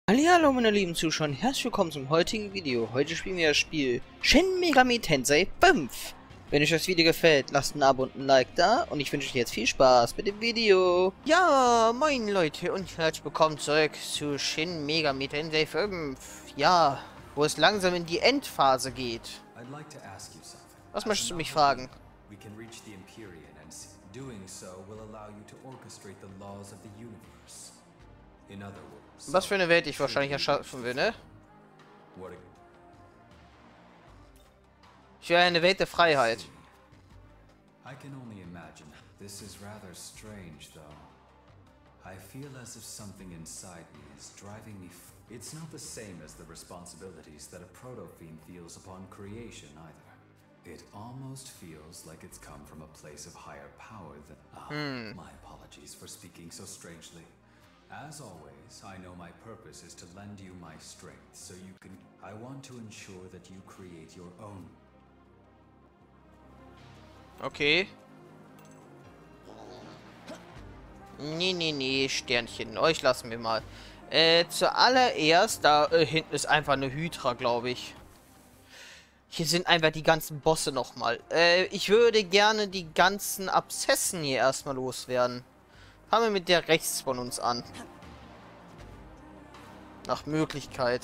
Hallihallo meine lieben Zuschauer, herzlich willkommen zum heutigen Video. Heute spielen wir das Spiel Shin Megami Tensei 5. Wenn euch das Video gefällt, lasst ein Abo und ein Like da und ich wünsche euch jetzt viel Spaß mit dem Video. Ja, moin Leute und herzlich willkommen zurück zu Shin Megami Tensei 5. Ja, wo es langsam in die Endphase geht. Was möchtest du mich fragen? Was für eine Welt ich wahrscheinlich erschaffen will, ne? Ich will eine Welt der Freiheit. I can only imagine. This is rather strange, though. I feel as if something inside me is driving me. It's not the same as the responsibilities that a proto-fiend feels upon creation, either. It almost feels like it's come from a place of higher power than. My apologies for speaking so strangely. As always, I know my purpose is to lend you my strength, so you can. I want to ensure that you create your own. Okay. Nee, Sternchen. Euch lassen wir mal. Zuallererst, da hinten ist einfach eine Hydra, glaube ich. Hier sind einfach die ganzen Bosse nochmal. Ich würde gerne die ganzen Abszessen hier erstmal loswerden. Fangen wir mit der rechts von uns an. Nach Möglichkeit.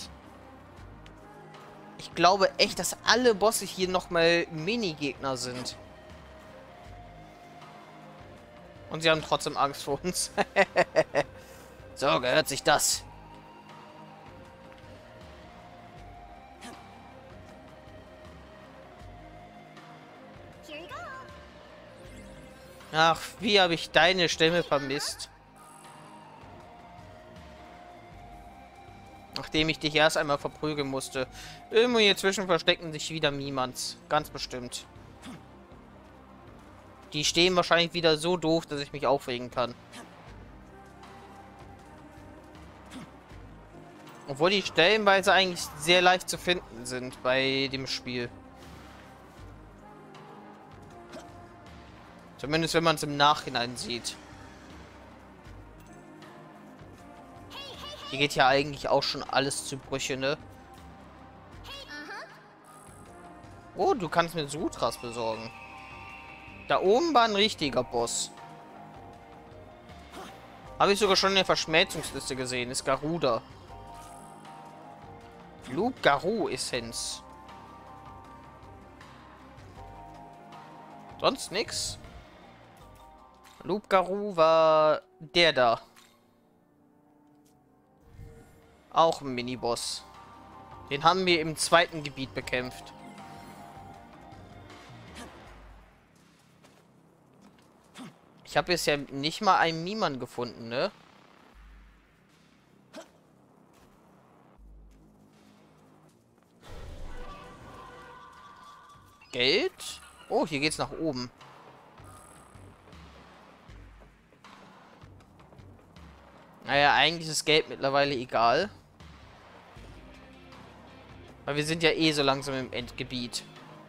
Ich glaube echt, dass alle Bosse hier nochmal Minigegner sind. Und sie haben trotzdem Angst vor uns. So, gehört sich das. Ach, wie habe ich deine Stimme vermisst. Nachdem ich dich erst einmal verprügeln musste. Irgendwo hier zwischen verstecken sich wieder Mimans. Ganz bestimmt. Die stehen wahrscheinlich wieder so doof, dass ich mich aufregen kann. Obwohl die stellenweise eigentlich sehr leicht zu finden sind bei dem Spiel. Zumindest wenn man es im Nachhinein sieht. Hier geht ja eigentlich auch schon alles zu Brüche, ne? Oh, du kannst mir Sutras besorgen. Da oben war ein richtiger Boss. Habe ich sogar schon in der Verschmelzungsliste gesehen. Ist Garuda. Loop Garou Essenz. Sonst nix. Loop Garou war der da. Auch ein Miniboss. Den haben wir im zweiten Gebiet bekämpft. Ich habe bisher nicht mal einen Miman gefunden, ne? Geld? Oh, hier geht's nach oben. Naja, eigentlich ist Geld mittlerweile egal. Weil wir sind ja eh so langsam im Endgebiet.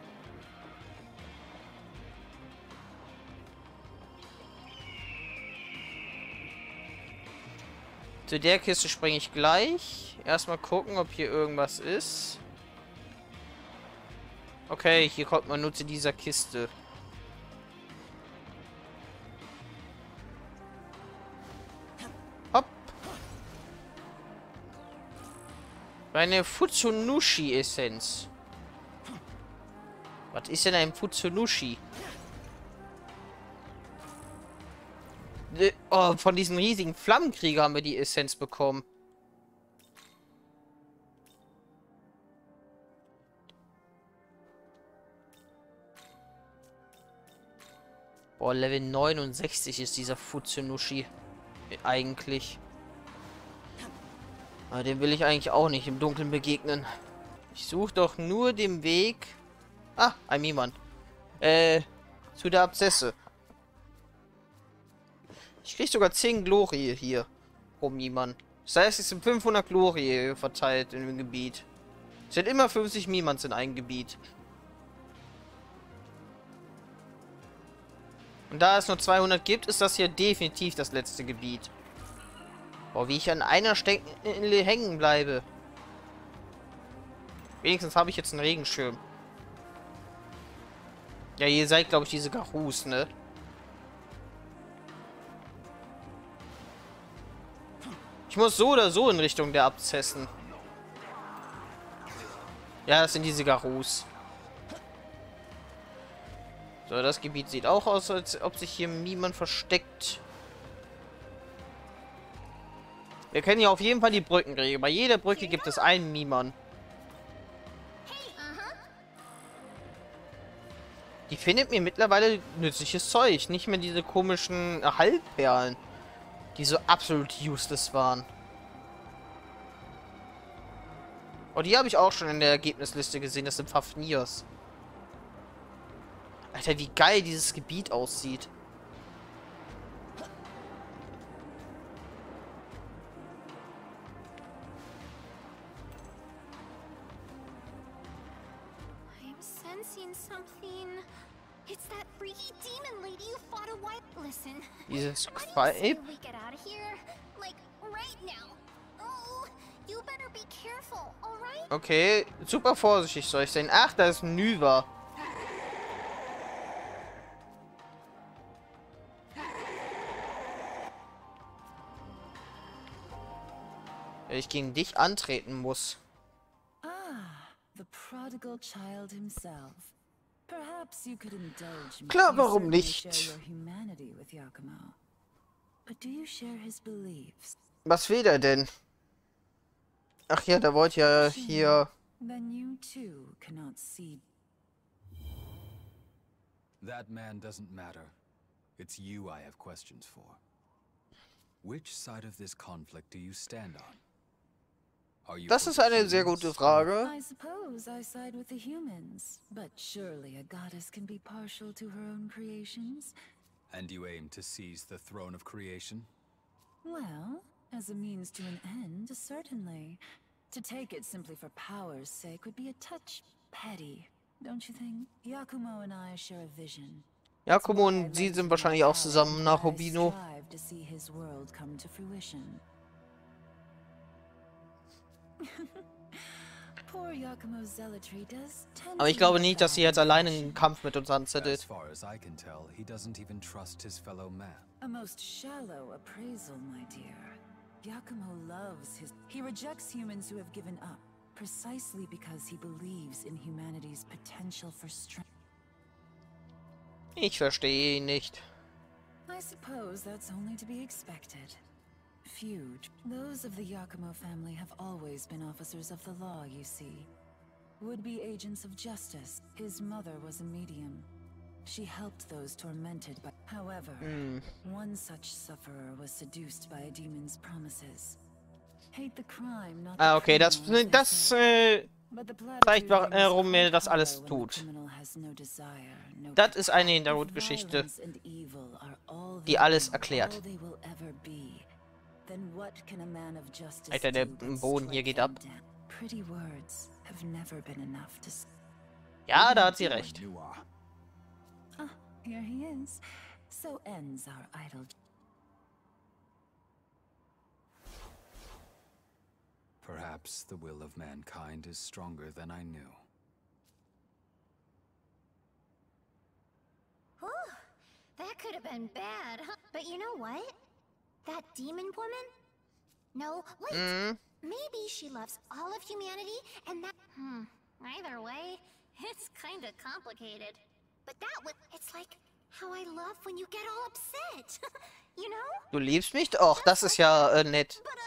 Zu der Kiste springe ich gleich. Erstmal gucken, ob hier irgendwas ist. Okay, hier kommt man nur zu dieser Kiste. Hopp. Eine Futsunushi-Essenz. Was ist denn ein Futsunushi? Oh, von diesen riesigen Flammenkrieger haben wir die Essenz bekommen. Boah, Level 69 ist dieser Futsunushi. Eigentlich. Aber dem will ich eigentlich auch nicht im Dunkeln begegnen. Ich suche doch nur den Weg... Ah, ein Miman. Zu der Abszesse. Ich krieg sogar 10 Glorie hier. Pro Miman. Das heißt, es sind 500 Glorie verteilt in dem Gebiet. Es sind immer 50 Mimans in einem Gebiet. Und da es nur 200 gibt, ist das hier definitiv das letzte Gebiet. Boah, wie ich an einer Stelle hängen bleibe. Wenigstens habe ich jetzt einen Regenschirm. Ja, ihr seid, glaube ich, diese Garus, ne? Ich muss so oder so in Richtung der Abzessen. Ja, das sind diese Garus. So, das Gebiet sieht auch aus, als ob sich hier niemand versteckt. Wir kennen ja auf jeden Fall die Brückenregel. Bei jeder Brücke gibt es einen Mimon. Die findet mir mittlerweile nützliches Zeug. Nicht mehr diese komischen Halbperlen, die so absolut useless waren. Oh, die habe ich auch schon in der Ergebnisliste gesehen. Das sind Fafnirs. Alter, wie geil dieses Gebiet aussieht. I'm sensing something. It's that freaky demon lady who fought a white. Listen. Dieses Why do you say Vibe. we get out of here? Like right now. Oh, you better be careful, all right? Okay, super vorsichtig soll ich sein. Ach, da ist Nyva. Wenn ich gegen dich antreten muss. Ah, the prodigal child himself. Perhaps you could indulge me. Klar, You warum certainly nicht? share your humanity with Yakumo. But do you share his beliefs? Was will er denn? Ach ja, der wollte ja hier... Then you too cannot see. That man doesn't matter. It's you I have questions for. Which side of this conflict do you stand on? Are you Das for ist the eine sehr humans gute or- Frage. I suppose I side with the humans, but surely a goddess can be partial to her own creations. And you aim to seize the throne of creation? Well, as a means to an end, certainly. To take it simply for power's sake would be a touch petty, don't you think? Yakumo and I share a vision. Yakumo und sie sind wahrscheinlich auch zusammen nach Rubino. Strive to see his world come to fruition. Poor Yakumo's zealotry does tend Aber ich to glaube lead nicht, dass sie back jetzt in alleine einen fashion. Kampf mit uns As anzettelt. far as I can tell, he doesn't even trust his fellow man. A most shallow appraisal, my dear. Yakumo loves his... He rejects humans who have given up, precisely because he believes in humanity's potential for strength. Ich verstehe ihn nicht. I suppose that's only to be expected. Few. Those of the Yakumo family have always been officers of the law, you see. Would-be agents of justice. His mother was a medium. She helped those tormented by... However, one such sufferer was seduced by a demon's promises. Hate the crime, not the Ah, okay, criminal, as they say. But the zeigt, platitude warum er rings das alles hollow when the tut. criminal has no desire, no Das ist eine If Hintergrundgeschichte, violence and evil are all die they alles know, erklärt. all they will ever be, then what can a man of justice Alter, der do but Boden hier strike geht them ab. down? Pretty words have never been enough to Ja, da hat sie recht. You are. Ah, here he is. So ends our idle. Perhaps the will of mankind is stronger than I knew. Whew, that could have been bad. Huh? But you know what? That demon woman? No, wait. Maybe she loves all of humanity and that... Either way, it's kind of complicated. But that would... It's like how I love when you get all upset. You know? Du liebst mich? Och, das ist ja nett. But,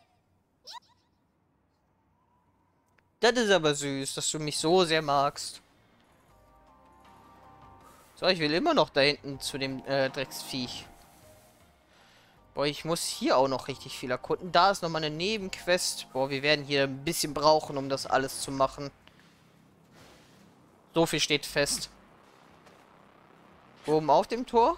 Das ist aber süß, dass du mich so sehr magst. So, ich will immer noch da hinten zu dem Drecksviech. Boah, ich muss hier auch noch richtig viel erkunden. Da ist nochmal eine Nebenquest. Boah, wir werden hier ein bisschen brauchen, um das alles zu machen. So viel steht fest. Oben auf dem Tor.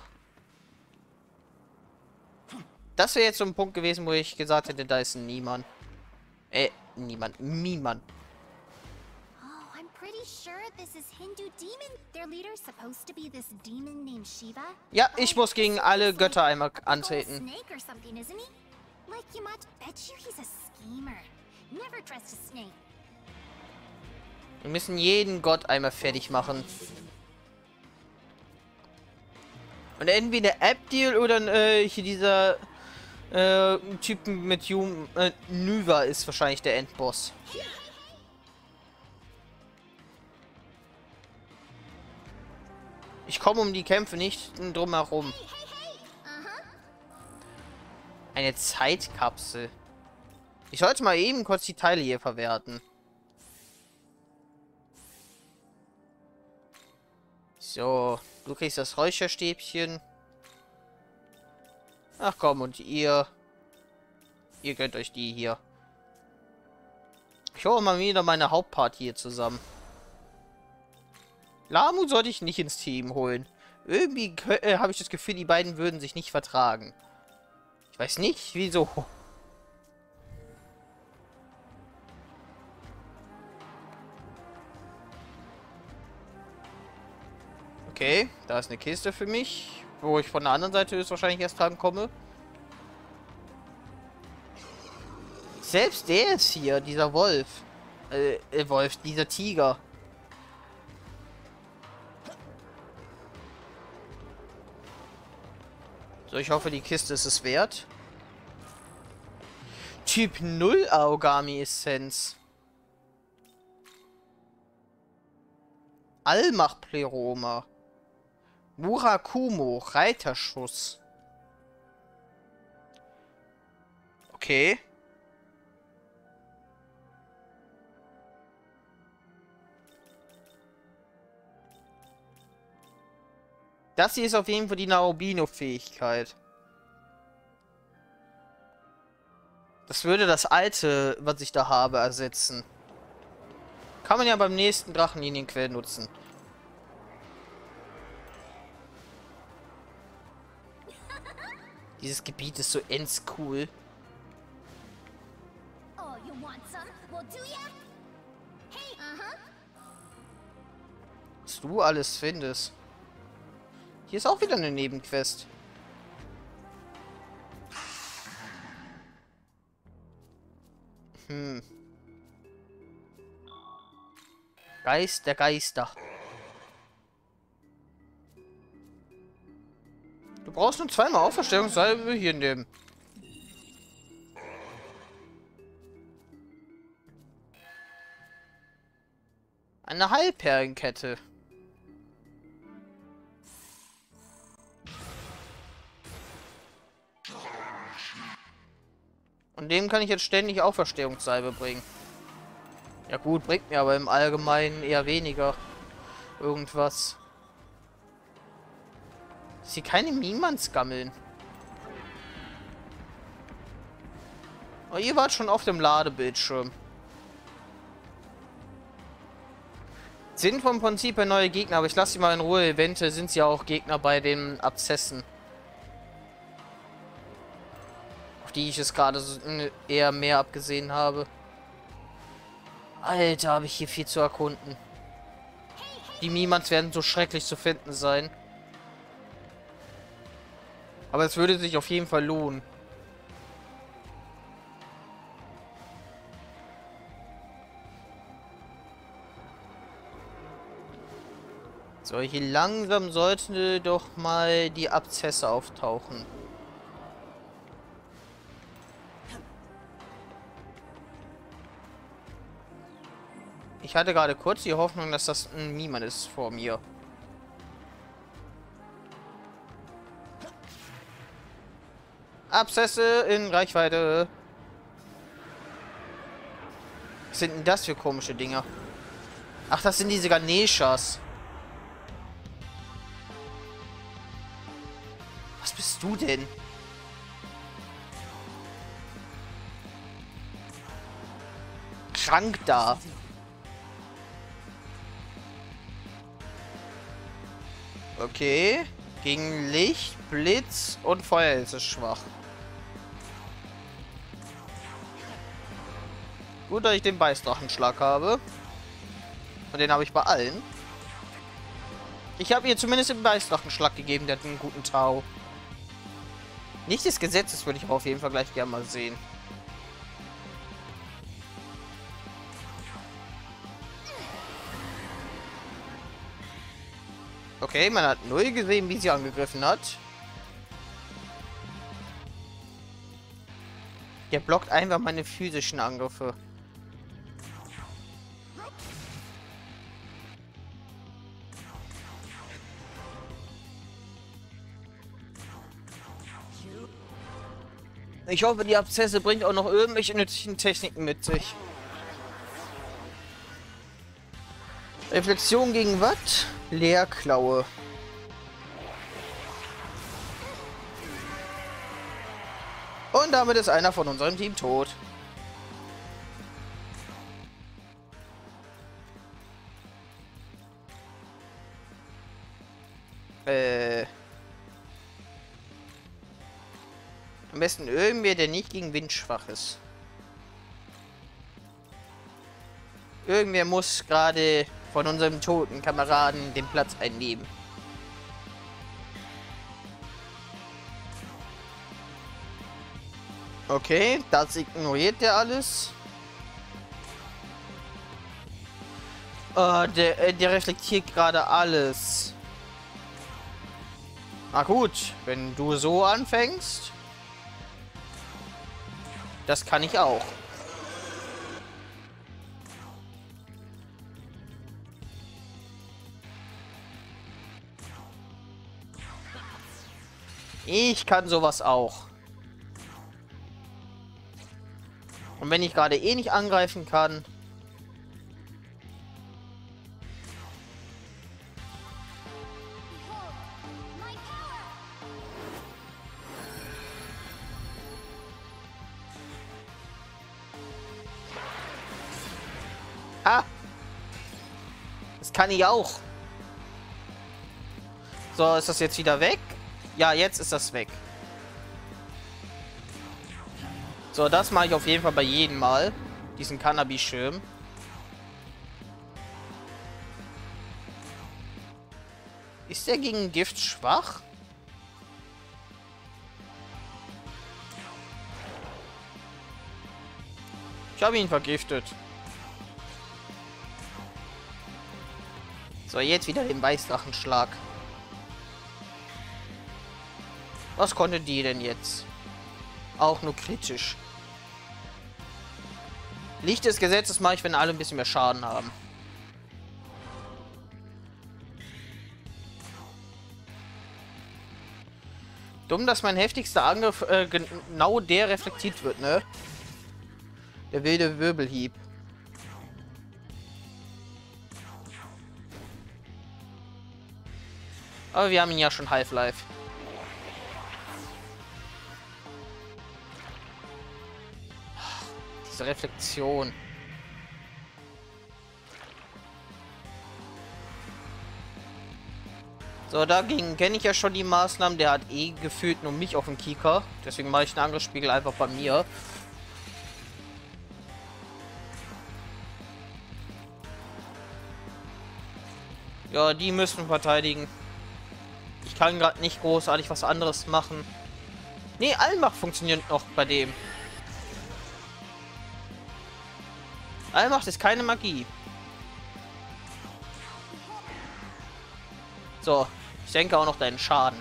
Das wäre jetzt so ein Punkt gewesen, wo ich gesagt hätte, da ist niemand. Niemand. Niemand. oh, I'm pretty sure this is Hindu demon. Their leader's supposed to be this demon named Shiva. Ja, ich muss gegen alle He's Götter like einmal a big old antreten. snake or something, isn't he? Like Yamato, bet you he's a schemer. Never trust a snake. Wir müssen jeden Gott einmal fertig machen. Und entweder Abdiel oder hier dieser Typen mit Nuva ist wahrscheinlich der Endboss. Ich komme um die Kämpfe nicht drum herum. Eine Zeitkapsel. Ich sollte mal eben kurz die Teile hier verwerten. So, du kriegst das Räucherstäbchen. Ach komm, und ihr gönnt euch die hier. Ich hole mal wieder meine Hauptparty hier zusammen. Lamu sollte ich nicht ins Team holen. Irgendwie habe ich das Gefühl, die beiden würden sich nicht vertragen. Ich weiß nicht, wieso. Okay, da ist eine Kiste für mich, wo ich von der anderen Seite höchstwahrscheinlich erst dran komme. Selbst der ist hier, dieser Wolf. Dieser Tiger. So, ich hoffe, die Kiste ist es wert. Typ 0 Aogami-Essenz. Allmacht-Pleroma. Murakumo, Reiterschuss. Okay. Das hier ist auf jeden Fall die Naobino-Fähigkeit. Das würde das alte, was ich da habe, ersetzen. Kann man ja beim nächsten Drachenlinienquell nutzen. Dieses Gebiet ist so cool. Oh, you want some? Well, do ya? Hey, Was du alles findest. Hier ist auch wieder eine Nebenquest. Geist der Geister. Du brauchst nur zweimal Auferstehungssalbe hier nehmen. Eine Heilperlenkette. Und dem kann ich jetzt ständig Auferstehungssalbe bringen. Ja gut, bringt mir aber im Allgemeinen eher weniger. Irgendwas. Ist hier keine Mimans gammeln. Oh, ihr wart schon auf dem Ladebildschirm. Sind vom Prinzip her neue Gegner, aber ich lasse sie mal in Ruhe. Eventuell sind sie auch Gegner bei den Abszessen. Auf die ich es gerade so eher mehr abgesehen habe. Alter, habe ich hier viel zu erkunden. Die Mimans werden so schrecklich zu finden sein. Aber es würde sich auf jeden Fall lohnen. So, hier langsam sollten doch mal die Abszesse auftauchen. Ich hatte gerade kurz die Hoffnung, dass das ein Miman ist vor mir. Abszesse in Reichweite. Was sind denn das für komische Dinger? Ach, das sind diese Ganeshas. Was bist du denn? Krank da. Okay. Gegen Licht, Blitz und Feuer ist es schwach. Gut, dass ich den Beißdrachenschlag habe. Und den habe ich bei allen. Ich habe ihr zumindest den Beißdrachenschlag gegeben, der hat einen guten Tau. Nicht des Gesetzes würde ich aber auf jeden Fall gleich gerne mal sehen. Okay, man hat null gesehen, wie sie angegriffen hat. Der blockt einfach meine physischen Angriffe. Ich hoffe, die Abszesse bringt auch noch irgendwelche nützlichen Techniken mit sich. Reflexion gegen was? Leerklaue. Und damit ist einer von unserem Team tot. Am besten irgendwer, der nicht gegen Wind schwach ist. Irgendwer muss gerade von unserem toten Kameraden den Platz einnehmen. Okay, das ignoriert der alles. Der reflektiert gerade alles. Na gut, wenn du so anfängst. Das kann ich auch. Ich kann sowas auch. Und wenn ich gerade eh nicht angreifen kann. Ah! Das kann ich auch. So, ist das jetzt wieder weg? Ja, jetzt ist das weg. So, das mache ich auf jeden Fall bei jedem Mal. Diesen Cannabis-Schirm. Ist der gegen Gift schwach? Ich habe ihn vergiftet. So, jetzt wieder den Weißdrachenschlag. Was konnte die denn jetzt? Auch nur kritisch. Licht des Gesetzes mache ich, wenn alle ein bisschen mehr Schaden haben. Dumm, dass mein heftigster Angriff genau der reflektiert wird, ne? Der wilde Wirbelhieb. Aber wir haben ihn ja schon Half-Life. Diese Reflexion. So, dagegen kenne ich ja schon die Maßnahmen. Der hat eh gefühlt nur mich auf dem Kieker. Deswegen mache ich den Angriffsspiegel einfach bei mir. Ja, die müssen verteidigen. Ich kann gerade nicht großartig was anderes machen. Nee, Allmacht funktioniert noch bei dem. Allmacht ist keine Magie. So, ich denke auch noch deinen Schaden.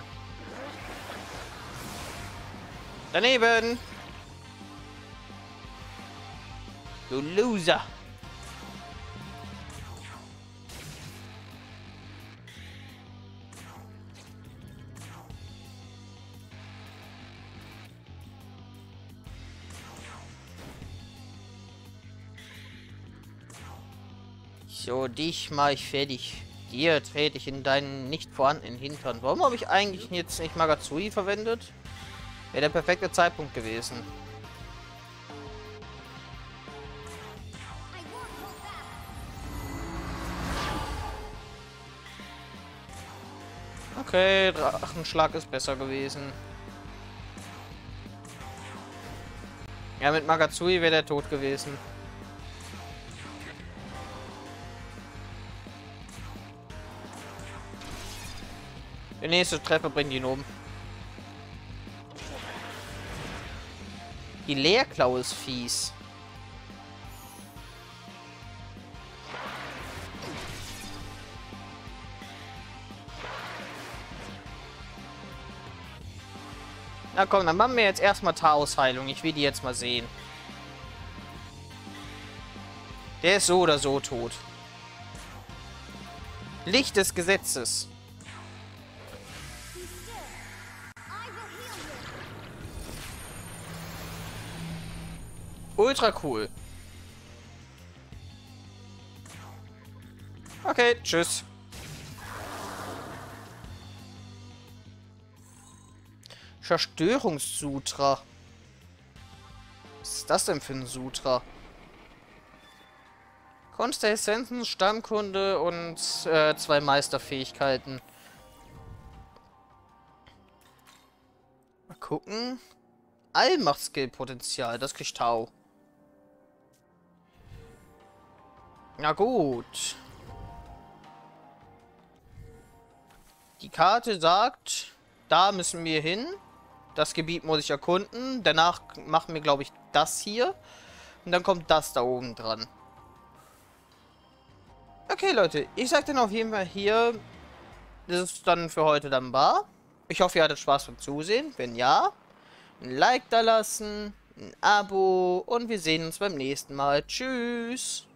Daneben! Du Loser! So, dich mache ich fertig. Dir trete ich in deinen nicht vorhandenen Hintern. Warum habe ich eigentlich jetzt nicht Magatsui verwendet? Wäre der perfekte Zeitpunkt gewesen. Okay, Drachenschlag ist besser gewesen. Ja, mit Magatsui wäre der tot gewesen. Die nächste Treppe bringt ihn um. Die Leerklaue ist fies. Na komm, dann machen wir jetzt erstmal Taos-Heilung. Ich will die jetzt mal sehen. Der ist so oder so tot. Licht des Gesetzes. Ultra cool. Okay, tschüss. Zerstörungssutra. Was ist das denn für ein Sutra? Kunst der Essenzen, Stammkunde und 2 Meisterfähigkeiten. Mal gucken. Allmacht-Skill-Potenzial, das kriegt Tau. Na gut. Die Karte sagt, da müssen wir hin. Das Gebiet muss ich erkunden. Danach machen wir, glaube ich, das hier. Und dann kommt das da oben dran. Okay, Leute. Ich sag dann auf jeden Fall hier, das ist dann für heute dann wahr. Ich hoffe, ihr hattet Spaß beim Zusehen. Wenn ja, ein Like da lassen, ein Abo und wir sehen uns beim nächsten Mal. Tschüss.